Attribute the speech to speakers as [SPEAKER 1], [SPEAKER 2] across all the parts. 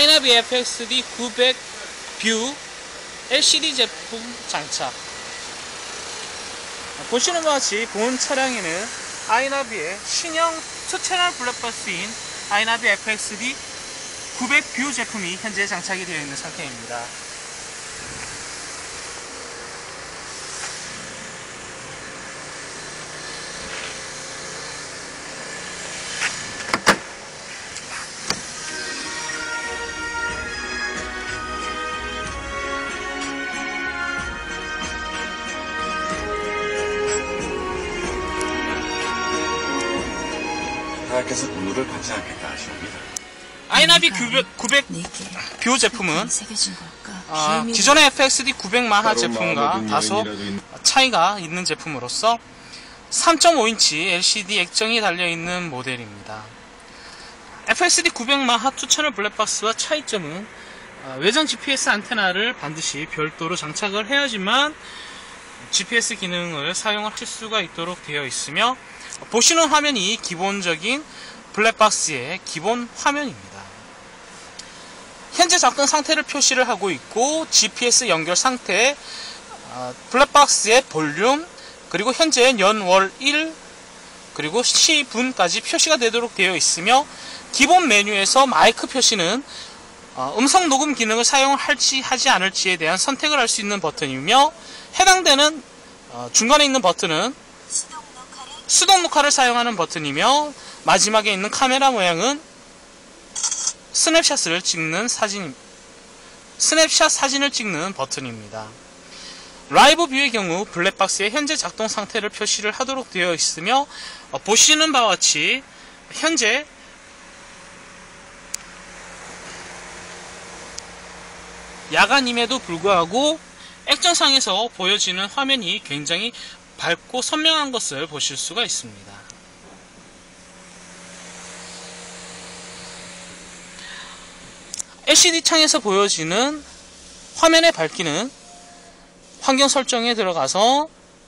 [SPEAKER 1] 아이나비 FXD 900 뷰 LCD 제품 장착. 보시는 바와 같이 본 차량에는 아이나비의 신형 2채널 블랙박스인 아이나비 FXD 900 뷰 제품이 현재 장착이 되어 있는 상태입니다.
[SPEAKER 2] 하나님께서 분노를 받지 않겠다 하시옵니다.
[SPEAKER 1] 아이나비 900 뷰 제품은 기존의 FXD 900 마하 제품과 다소 차이가 있는 제품으로서 3.5인치 LCD 액정이 달려있는 모델입니다. FXD 900 마하 2채널 블랙박스와 차이점은 외장 GPS 안테나를 반드시 별도로 장착을 해야지만 GPS 기능을 사용하실 수가 있도록 되어 있으며, 보시는 화면이 기본적인 블랙박스의 기본 화면입니다. 현재 작동 상태를 표시를 하고 있고, GPS 연결 상태, 블랙박스의 볼륨, 그리고 현재 연월 1, 그리고 시분까지 표시가 되도록 되어 있으며, 기본 메뉴에서 마이크 표시는 음성 녹음 기능을 사용할지 하지 않을지에 대한 선택을 할 수 있는 버튼이며, 해당되는 중간에 있는 버튼은 수동 녹화를 사용하는 버튼이며, 마지막에 있는 카메라 모양은 스냅샷 사진을 찍는 버튼입니다. 라이브 뷰의 경우 블랙박스의 현재 작동 상태를 표시를 하도록 되어 있으며, 보시는 바와 같이 현재 야간임에도 불구하고 액정상에서 보여지는 화면이 굉장히 밝고 선명한 것을 보실 수가 있습니다. LCD 창에서 보여지는 화면의 밝기는 환경 설정에 들어가서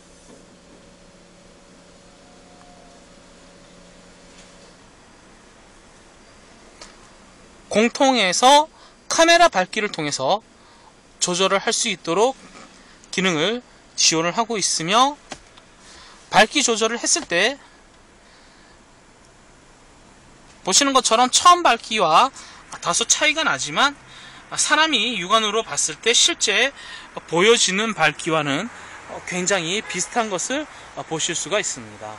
[SPEAKER 1] 공통에서 카메라 밝기를 통해서 조절을 할 수 있도록 기능을 지원을 하고 있으며, 밝기 조절을 했을 때 보시는 것처럼 처음 밝기와 다소 차이가 나지만 사람이 육안으로 봤을 때 실제 보여지는 밝기와는 굉장히 비슷한 것을 보실 수가 있습니다.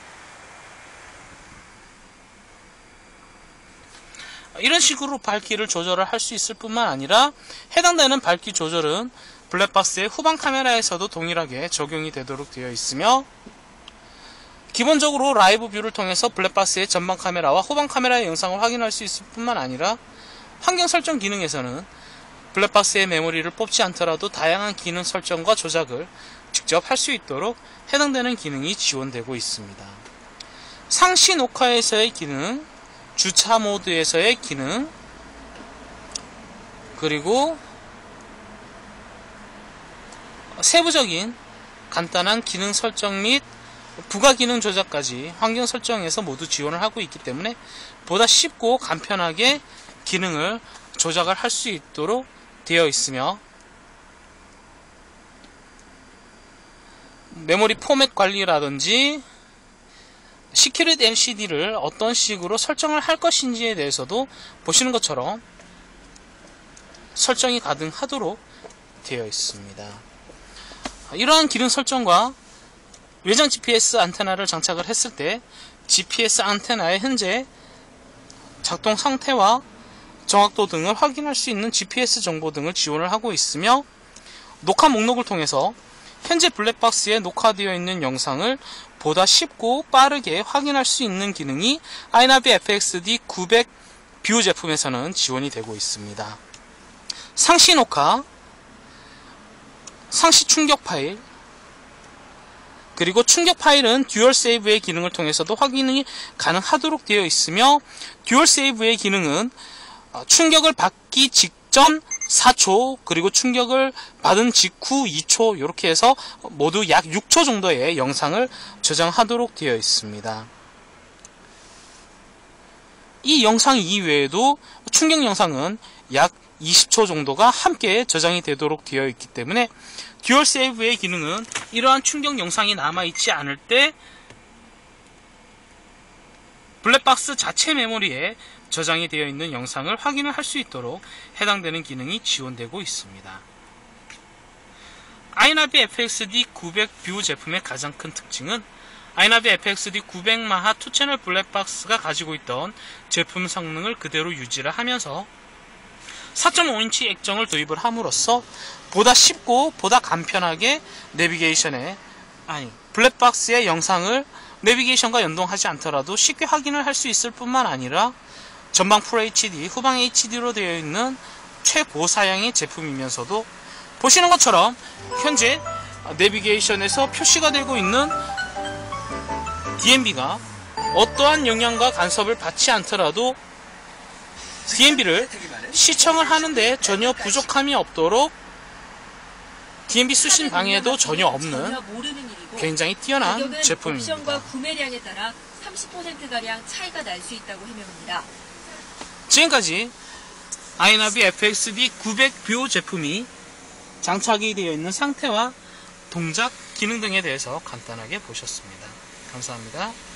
[SPEAKER 1] 이런 식으로 밝기를 조절을 할 수 있을 뿐만 아니라, 해당되는 밝기 조절은 블랙박스의 후방 카메라에서도 동일하게 적용이 되도록 되어 있으며, 기본적으로 라이브 뷰를 통해서 블랙박스의 전방 카메라와 후방 카메라의 영상을 확인할 수 있을 뿐만 아니라, 환경 설정 기능에서는 블랙박스의 메모리를 뽑지 않더라도 다양한 기능 설정과 조작을 직접 할 수 있도록 해당되는 기능이 지원되고 있습니다. 상시 녹화에서의 기능, 주차 모드에서의 기능, 그리고 세부적인 간단한 기능 설정 및 부가 기능 조작까지 환경 설정에서 모두 지원을 하고 있기 때문에 보다 쉽고 간편하게 기능을 조작을 할 수 있도록 되어 있으며, 메모리 포맷 관리라든지 시큐리티 LCD를 어떤 식으로 설정을 할 것인지에 대해서도 보시는 것처럼 설정이 가능하도록 되어 있습니다. 이러한 기능 설정과 외장 GPS 안테나를 장착을 했을 때 GPS 안테나의 현재 작동 상태와 정확도 등을 확인할 수 있는 GPS 정보 등을 지원을 하고 있으며, 녹화 목록을 통해서 현재 블랙박스에 녹화되어 있는 영상을 보다 쉽고 빠르게 확인할 수 있는 기능이 아이나비 FXD 900 뷰 제품에서는 지원이 되고 있습니다. 상시 녹화, 상시 충격 파일, 그리고 충격 파일은 듀얼 세이브의 기능을 통해서도 확인이 가능하도록 되어 있으며, 듀얼 세이브의 기능은 충격을 받기 직전 4초, 그리고 충격을 받은 직후 2초, 이렇게 해서 모두 약 6초 정도의 영상을 저장하도록 되어 있습니다. 이 영상 이외에도 충격 영상은 약 20초 정도가 함께 저장이 되도록 되어 있기 때문에 듀얼 세이브의 기능은 이러한 충격 영상이 남아있지 않을 때 블랙박스 자체 메모리에 저장이 되어 있는 영상을 확인을 할 수 있도록 해당되는 기능이 지원되고 있습니다. 아이나비 FXD 900 뷰 제품의 가장 큰 특징은 아이나비 FXD 900 마하 2채널 블랙박스가 가지고 있던 제품 성능을 그대로 유지를 하면서 4.5인치 액정을 도입을 함으로써 보다 쉽고 보다 간편하게 블랙박스의 영상을 내비게이션과 연동하지 않더라도 쉽게 확인을 할 수 있을 뿐만 아니라 전방 FHD, 후방 HD로 되어 있는 최고사양의 제품이면서도 보시는 것처럼 현재 내비게이션에서 표시가 되고 있는 DMB가 어떠한 영향과 간섭을 받지 않더라도 DMB를 시청을 하는데 전혀 부족함이 없도록 DMB 수신 방해도 전혀 없는 굉장히 뛰어난 제품입니다.
[SPEAKER 3] 옵션과 구매량에 따라 30%가량 차이가 날 수 있다고 해명합니다.
[SPEAKER 1] 지금까지 아이나비 FXD 900 뷰 제품이 장착이 되어 있는 상태와 동작, 기능 등에 대해서 간단하게 보셨습니다. 감사합니다.